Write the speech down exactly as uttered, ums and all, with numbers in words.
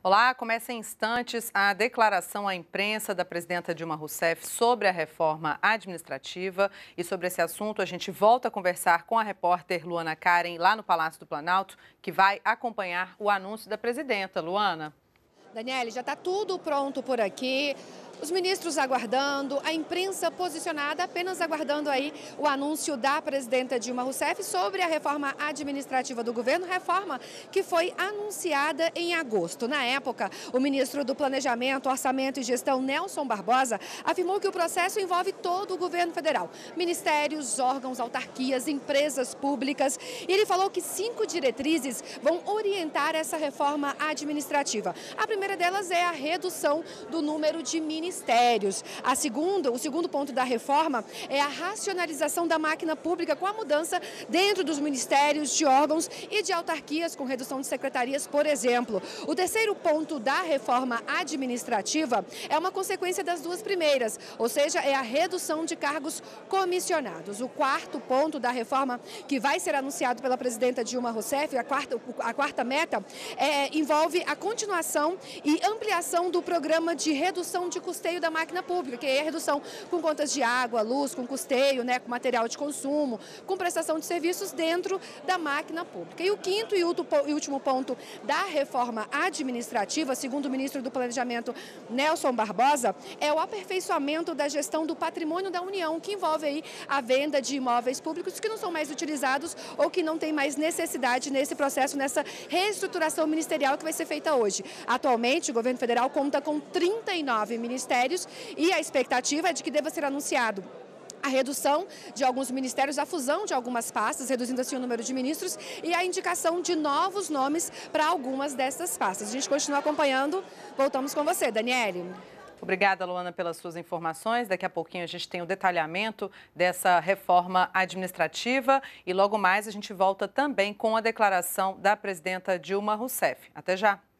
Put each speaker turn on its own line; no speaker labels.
Olá, começa em instantes a declaração à imprensa da presidenta Dilma Rousseff sobre a reforma administrativa. E sobre esse assunto, a gente volta a conversar com a repórter Luana Karen, lá no Palácio do Planalto, que vai acompanhar o anúncio da presidenta. Luana.
Daniele, já está tudo pronto por aqui. Os ministros aguardando, a imprensa posicionada, apenas aguardando aí o anúncio da presidenta Dilma Rousseff sobre a reforma administrativa do governo, reforma que foi anunciada em agosto. Na época, o ministro do Planejamento, Orçamento e Gestão, Nelson Barbosa, afirmou que o processo envolve todo o governo federal, ministérios, órgãos, autarquias, empresas públicas. E ele falou que cinco diretrizes vão orientar essa reforma administrativa. A primeira delas é a redução do número de ministérios. Ministérios. A segunda, o segundo ponto da reforma é a racionalização da máquina pública com a mudança dentro dos ministérios, de órgãos e de autarquias, com redução de secretarias, por exemplo. O terceiro ponto da reforma administrativa é uma consequência das duas primeiras, ou seja, é a redução de cargos comissionados. O quarto ponto da reforma, que vai ser anunciado pela presidenta Dilma Rousseff, a quarta, a quarta meta, é, envolve a continuação e ampliação do programa de redução de custeio da máquina pública, que é a redução com contas de água, luz, com custeio, né, com material de consumo, com prestação de serviços dentro da máquina pública. E o quinto e último ponto da reforma administrativa, segundo o ministro do Planejamento, Nelson Barbosa, é o aperfeiçoamento da gestão do patrimônio da União, que envolve aí a venda de imóveis públicos que não são mais utilizados ou que não tem mais necessidade nesse processo, nessa reestruturação ministerial que vai ser feita hoje. Atualmente, o governo federal conta com trinta e nove ministérios e a expectativa é de que deva ser anunciado a redução de alguns ministérios, a fusão de algumas pastas, reduzindo assim o número de ministros e a indicação de novos nomes para algumas dessas pastas. A gente continua acompanhando. Voltamos com você, Daniele.
Obrigada, Luana, pelas suas informações. Daqui a pouquinho a gente tem o detalhamento dessa reforma administrativa e logo mais a gente volta também com a declaração da presidenta Dilma Rousseff. Até já!